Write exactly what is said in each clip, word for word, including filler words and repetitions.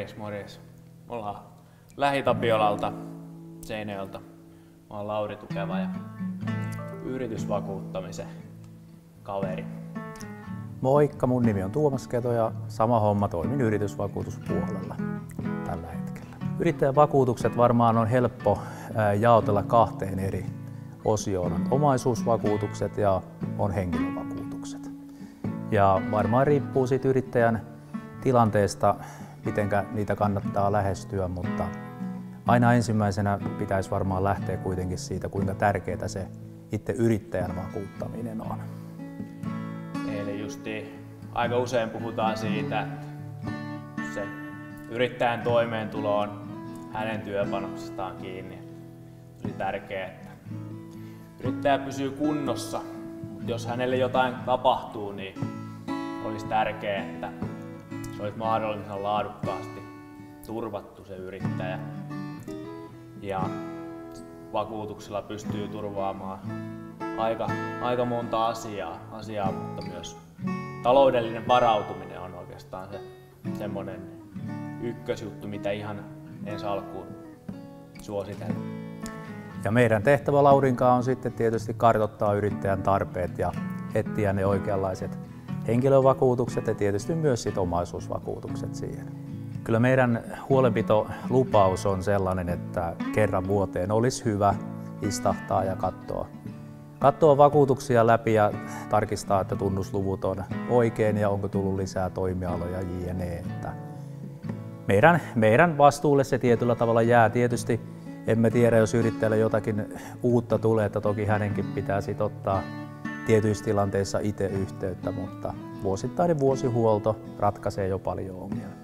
Morjes, morjes. Me ollaan Lähi-Tapiolalta, Seinäjoelta. Mä oon Lauri Tukeva ja yritysvakuuttamisen kaveri. Moikka, mun nimi on Tuomas Keto ja sama homma, toimin yritysvakuutuspuolella tällä hetkellä. Yrittäjän vakuutukset varmaan on helppo jaotella kahteen eri osioon. On omaisuusvakuutukset ja on henkilövakuutukset. Ja varmaan riippuu siitä yrittäjän tilanteesta, miten niitä kannattaa lähestyä, mutta aina ensimmäisenä pitäisi varmaan lähteä kuitenkin siitä, kuinka tärkeää se itse yrittäjän vakuuttaminen on. Eli justi aika usein puhutaan siitä, että se yrittäjän toimeentulo on hänen työpanoksestaan kiinni. Oli tärkeää, että yrittäjä pysyy kunnossa, mutta jos hänelle jotain tapahtuu, niin olisi tärkeää, että se olisi mahdollisimman laadukkaasti turvattu se yrittäjä. Ja vakuutuksilla pystyy turvaamaan aika, aika monta asiaa, asiaa, mutta myös taloudellinen varautuminen on oikeastaan se semmoinen ykkösjuttu, mitä ihan ensi alkuun suositellen. Ja meidän tehtävä Laurinkaan on sitten tietysti kartoittaa yrittäjän tarpeet ja etsiä ne oikeanlaiset henkilövakuutukset ja tietysti myös sit omaisuusvakuutukset siihen. Kyllä meidän huolenpitolupaus on sellainen, että kerran vuoteen olisi hyvä istahtaa ja katsoa, katsoa vakuutuksia läpi ja tarkistaa, että tunnusluvut on oikein ja onko tullut lisää toimialoja jne. Että meidän, meidän vastuulle se tietyllä tavalla jää. Tietysti emme tiedä, jos yrittäjälle jotakin uutta tulee, että toki hänenkin pitää sit ottaa tietyissä tilanteissa itse yhteyttä, mutta vuosittainen vuosihuolto ratkaisee jo paljon ongelmia.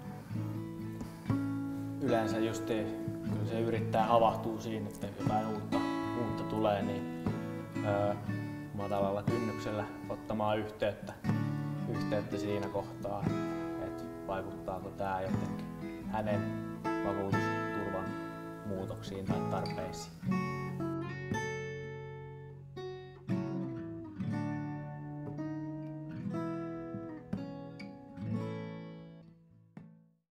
Yleensä just kun se yrittää havahtuu siinä, että jotain uutta, uutta tulee, niin öö, matalalla kynnyksellä ottamaan yhteyttä, yhteyttä siinä kohtaa, että vaikuttaako tämä jotenkin hänen vakuutusturvan muutoksiin tai tarpeisiin.